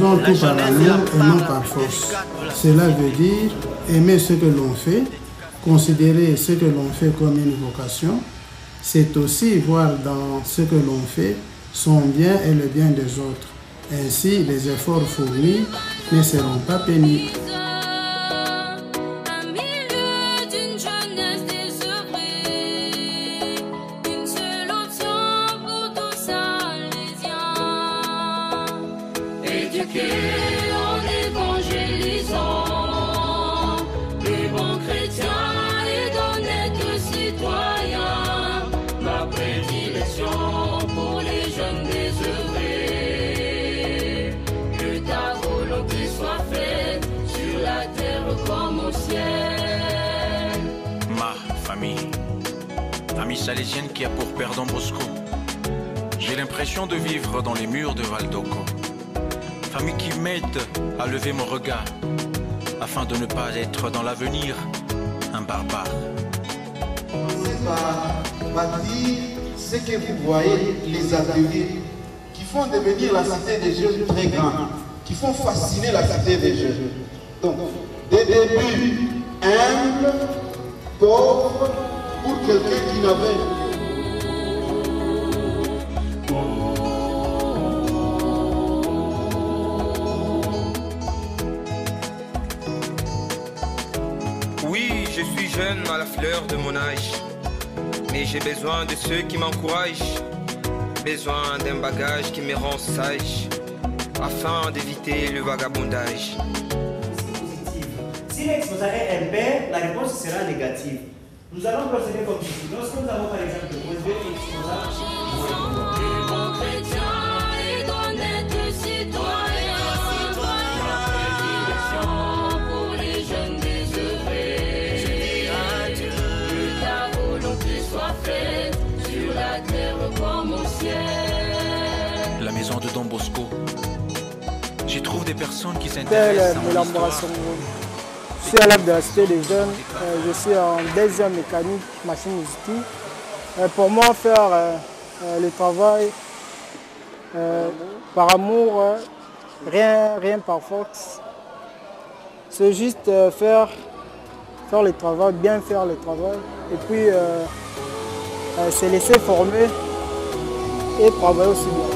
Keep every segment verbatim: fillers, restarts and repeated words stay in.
Faisons tout par amour et non par force. Cela veut dire aimer ce que l'on fait, considérer ce que l'on fait comme une vocation. C'est aussi voir dans ce que l'on fait son bien et le bien des autres. Ainsi, les efforts fournis ne seront pas pénibles. En évangélisant les bons chrétiens et d'honnêtes citoyens, ma prédilection pour les jeunes désœuvrés, que ta volonté soit faite sur la terre comme au ciel. Ma famille, famille salésienne qui a pour père Don Bosco, j'ai l'impression de vivre dans les murs de Valdoco. Famille qui m'aide à lever mon regard, afin de ne pas être dans l'avenir un barbare. Commencez par bâtir ce que vous voyez, les ateliers qui font devenir la cité des jeunes très grande, qui font fasciner la cité des jeunes. Donc, des débuts humbles, pauvres, pour quelqu'un qui n'avait Je suis jeune à la fleur de mon âge, mais j'ai besoin de ceux qui m'encouragent, besoin d'un bagage qui me rend sage, afin d'éviter le vagabondage. Si l'exposant est impair, la réponse sera négative. Nous allons procéder comme ceci. Lorsque nous avons par exemple le point B exposant, la maison de Don Bosco, j'y trouve des personnes qui s'intéressent à mon histoire. Je suis à l'âme de la cité des jeunes, euh, je suis en deuxième mécanique, machine outils. Euh, pour moi, faire euh, euh, le travail euh, par amour, euh, rien, rien par force. C'est juste euh, faire, faire le travail, bien faire le travail, et puis euh, euh, se laisser former et travailler aussi bien.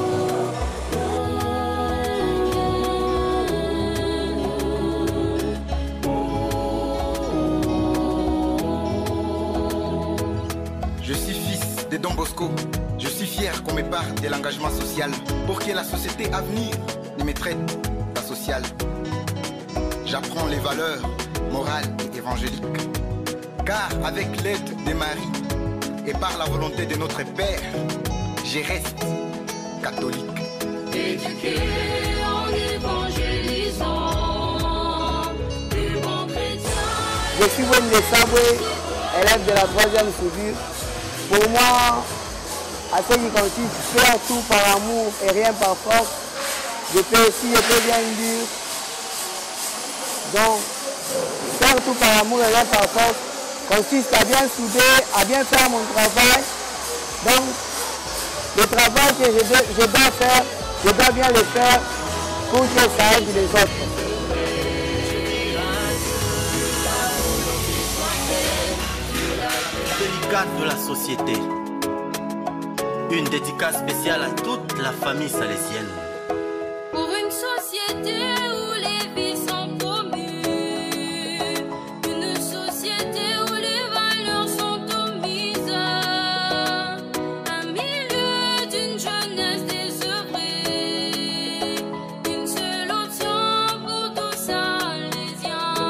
Je suis fils de Don Bosco. Je suis fier qu'on me parle de l'engagement social pour que la société à venir ne me traite pas social. J'apprends les valeurs morales et évangéliques. Car avec l'aide de Marie et par la volonté de notre Père, je reste catholique. Éduqué en évangélisant les bons chrétiens. Je suis Wende Sabwe, élève de la troisième soudure. Pour moi, à ce qui consiste, faire tout par amour et rien par force, je peux aussi, je peux bien dire. Donc, faire tout par amour et rien par force consiste à bien souder, à bien faire mon travail. Donc, le travail que je dois, je dois faire, je dois bien le faire pour que ça aide les autres. Délicate de la société. Une dédicace spéciale à toute la famille salésienne. Pour une société où les vies sont promues, une société où les valeurs sont omises, un milieu d'une jeunesse désœuvrée, une seule option pour tous salésiens.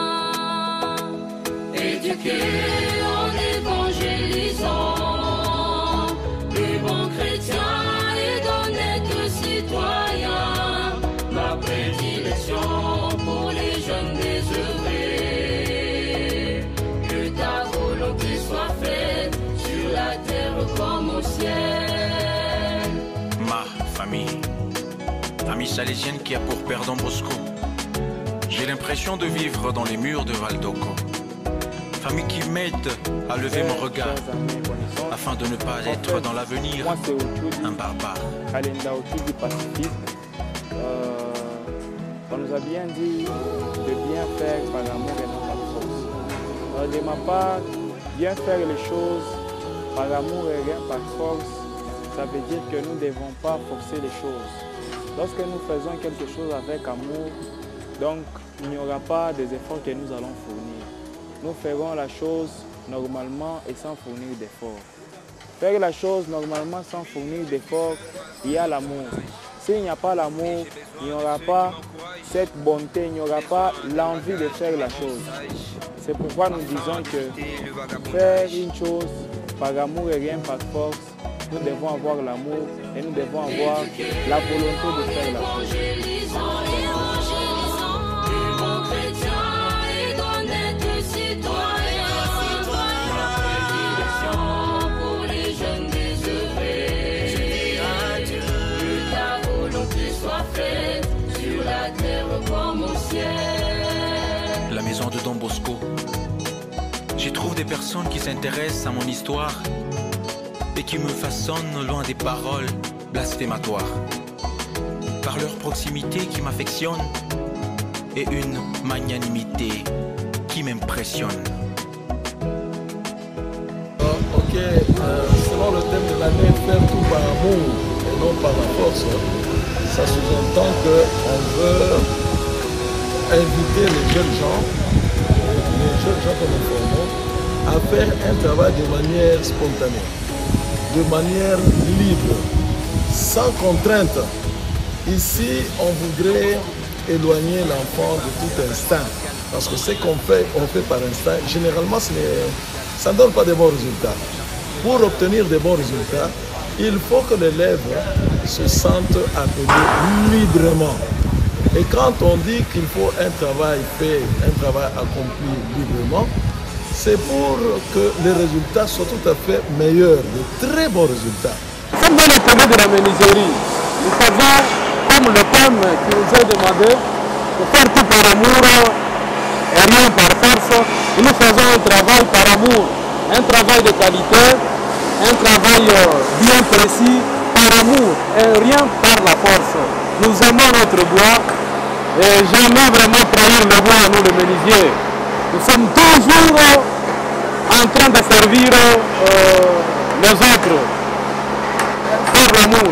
Éduquer en évangélisant les bons chrétiens et d'honnêtes citoyens, ma prédilection pour les jeunes désœuvrés, que ta volonté soit faite sur la terre comme au ciel. Ma famille, famille salésienne qui a pour père Don Bosco, j'ai l'impression de vivre dans les murs de Valdoco. Famille qui m'aide à lever mon regard, afin de ne pas être dans l'avenir un barbare. Kalenda autour du Pacifique. Euh, nous a bien dit de bien faire par amour et non par force. Alors de ma part, bien faire les choses par amour et rien par force, ça veut dire que nous ne devons pas forcer les choses. Lorsque nous faisons quelque chose avec amour, donc il n'y aura pas des efforts que nous allons fournir. Nous ferons la chose normalement et sans fournir d'efforts. Faire la chose normalement sans fournir d'efforts, il y a l'amour. S'il n'y a pas l'amour, il n'y aura pas cette bonté, il n'y aura pas l'envie de faire la chose. C'est pourquoi nous disons que faire une chose par amour et rien par force, nous devons avoir l'amour et nous devons avoir la volonté de faire la chose. La maison de Don Bosco. J'y trouve des personnes qui s'intéressent à mon histoire et qui me façonnent loin des paroles blasphématoires. Par leur proximité qui m'affectionne et une magnanimité qui m'impressionne. Oh, ok, euh, selon le thème de l'année, faire tout par amour et non par la force, ça sous-entend qu'on veut inviter les jeunes gens, les jeunes gens que nous formons, à faire un travail de manière spontanée, de manière libre, sans contrainte. Ici, on voudrait éloigner l'enfant de tout instinct, parce que ce qu'on fait, on fait par instinct. Généralement, ce ça ne donne pas de bons résultats. Pour obtenir de bons résultats, il faut que l'élève se sente appelé librement. Et quand on dit qu'il faut un travail fait, un travail accompli librement, c'est pour que les résultats soient tout à fait meilleurs, de très bons résultats. Comme dans le commun de la menuiserie, nous savons, comme le pomme qui nous a demandé de faire tout par amour et rien par force, et nous faisons un travail par amour, un travail de qualité, un travail bien précis, par amour et rien par la force. Nous aimons notre bois et jamais vraiment trahir le bois à nous les menuisiers. Nous sommes toujours en train de servir euh, les autres par l'amour.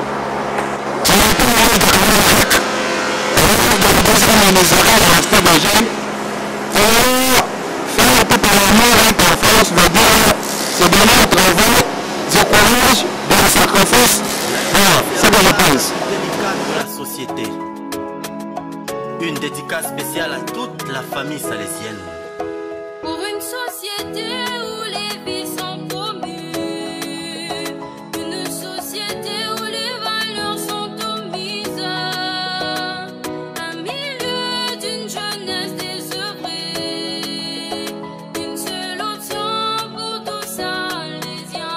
C'est donner un travail, du courage, du sacrifice. Voilà, c'est ce que je pense. De la société. Une dédicace spéciale à toute la famille salésienne. Pour une société où les vies sont promues, une société où les valeurs sont omises, un milieu d'une jeunesse désœuvrée, une seule option pour tous salésiens.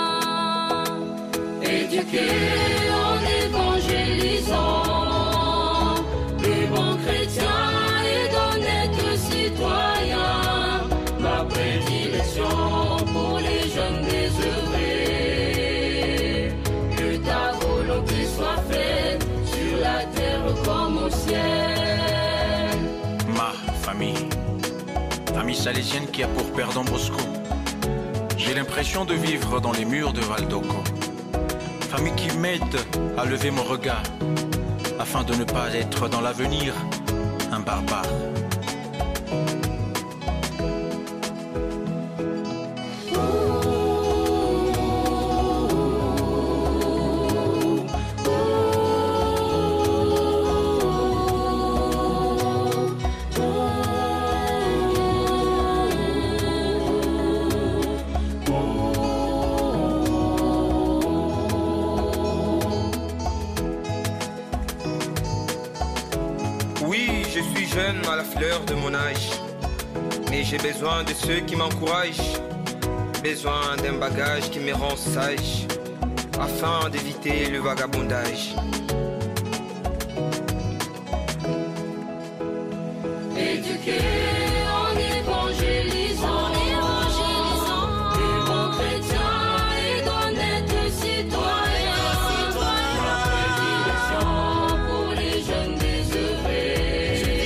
Éduquer en évangélisant, les bons chrétiens et d'honnêtes citoyens, ma prédilection pour les jeunes désœuvrés, que ta volonté soit faite sur la terre comme au ciel. Ma famille, famille salésienne qui a pour père Don Bosco. J'ai l'impression de vivre dans les murs de Valdoco. Famille qui m'aide à lever mon regard, afin de ne pas être dans l'avenir un barbare. Je suis jeune à la fleur de mon âge, mais j'ai besoin de ceux qui m'encouragent, besoin d'un bagage qui me rend sage, afin d'éviter le vagabondage. Éduquer en évangélisant, les bons chrétiens et d'honnêtes citoyens, ma prédilection pour les jeunes désœuvrés,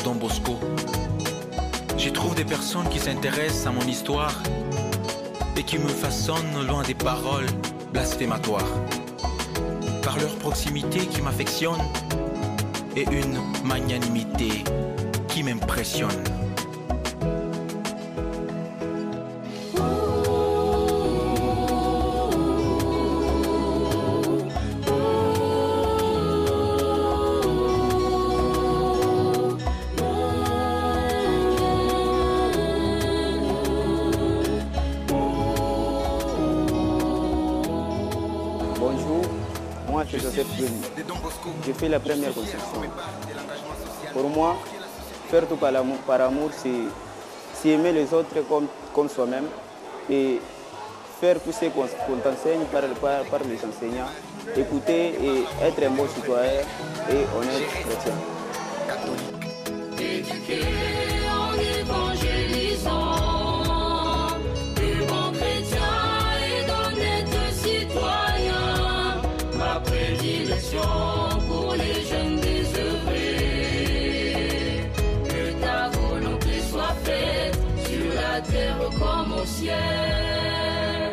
Don Bosco, j'y trouve des personnes qui s'intéressent à mon histoire et qui me façonnent loin des paroles blasphématoires. Par leur proximité qui m'affectionne et une magnanimité qui m'impressionne. C'est Joseph Denis. J'ai fait la première conception. Pour moi, faire tout par amour, par amour c'est aimer les autres comme, comme soi-même et faire tout ce qu'on t'enseigne par, par, par les enseignants, écouter et être un bon citoyen et honnête chrétien. Éduquer en évangélisant, de bons chrétiens et d'honnêtes citoyens. Ma prédilection pour les jeunes désœuvrés, que ta volonté soit faite sur la terre comme au ciel.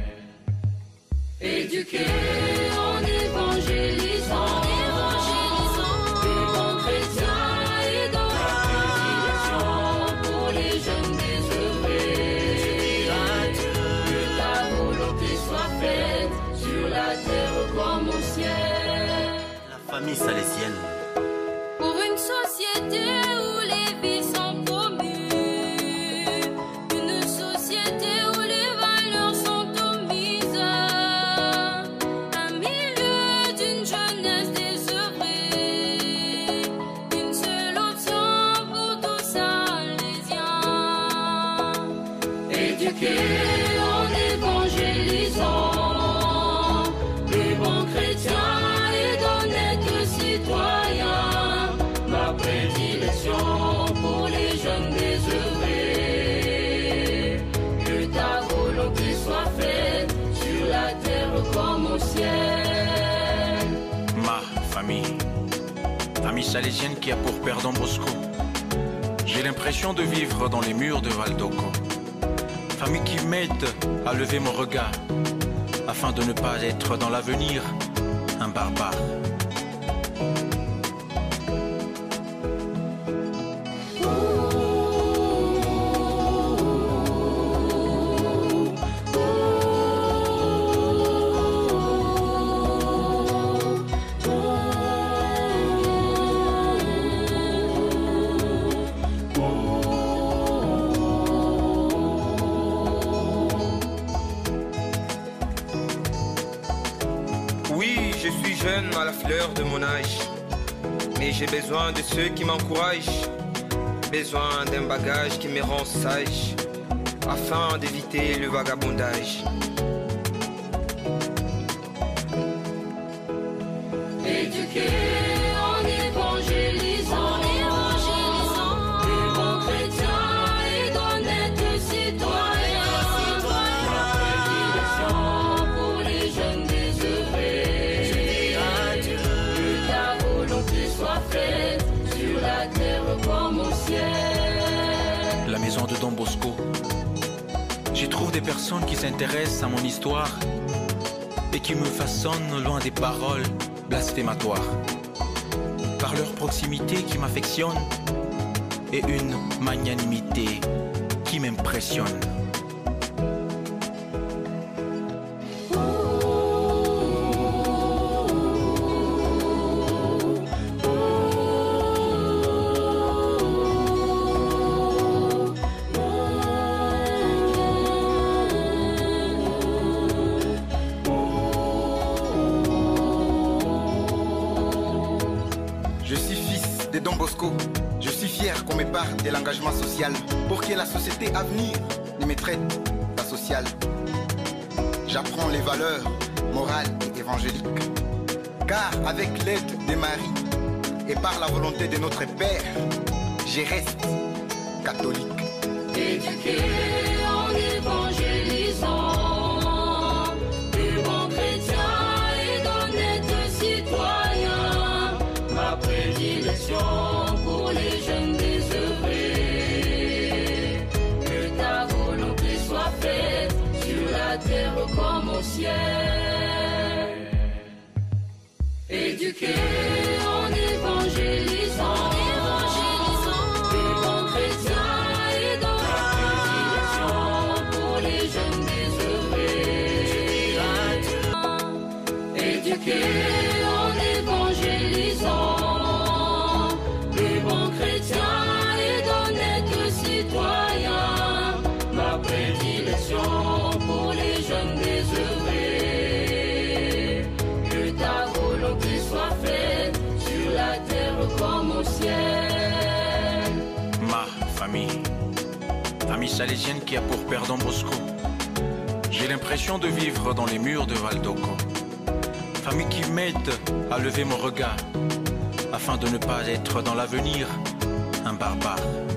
Éduquer en évangélisant, de bons chrétiens et dans la prédilection pour les jeunes désœuvrés, que ta volonté soit faite sur la terre comme au ciel. La famille salésienne. Pour une société où les vies sont promues, une société où les valeurs sont omises, un milieu d'une jeunesse désœuvrée, une seule option pour tous salésiens. Éduquer en évangélisant, et d'honnêtes citoyens, ma prédilection pour les jeunes désœuvrés, que ta volonté soit faite sur la terre comme au ciel. Ma famille, famille salésienne qui a pour père Don Bosco, j'ai l'impression de vivre dans les murs de Valdoco. Famille qui m'aide à lever mon regard afin de ne pas être dans l'avenir un barbare. Je suis jeune à la fleur de mon âge, mais j'ai besoin de ceux qui m'encouragent, besoin d'un bagage qui me rend sage, afin d'éviter le vagabondage. Éduquer en évangélisant, de bons chrétiens et d'honnêtes citoyens, ma prédilection pour les jeunes désœuvrés, que ta volonté soit faite sur la terre comme au ciel. La maison de Don Bosco, j'y trouve des personnes qui s'intéressent à mon histoire et qui me façonnent loin des paroles blasphématoires. Par leur proximité qui m'affectionne et une magnanimité qui m'impressionne. Don Bosco, je suis fier qu'on me parle de l'engagement social pour que la société à venir ne me traite pas social. J'apprends les valeurs morales et évangéliques, car avec l'aide de Marie et par la volonté de notre Père, je reste catholique. Éduquer en évangélisant, de bons chrétiens et d'honnêtes citoyens, ma prédilection pour les jeunes. éduquer en évangélisant, des bons chrétiens et dans la prédilection pour les jeunes désœuvrés. Éduquer en évangélisant, des bons chrétiens et d'honnêtes citoyens, ma prédilection pour les jeunes désœuvrés. Que ta volonté soit faite sur la terre comme au ciel. Ma famille, famille salésienne qui a pour père Don Bosco. J'ai l'impression de vivre dans les murs de Valdoco. Famille qui m'aide à lever mon regard afin de ne pas être dans l'avenir un barbare.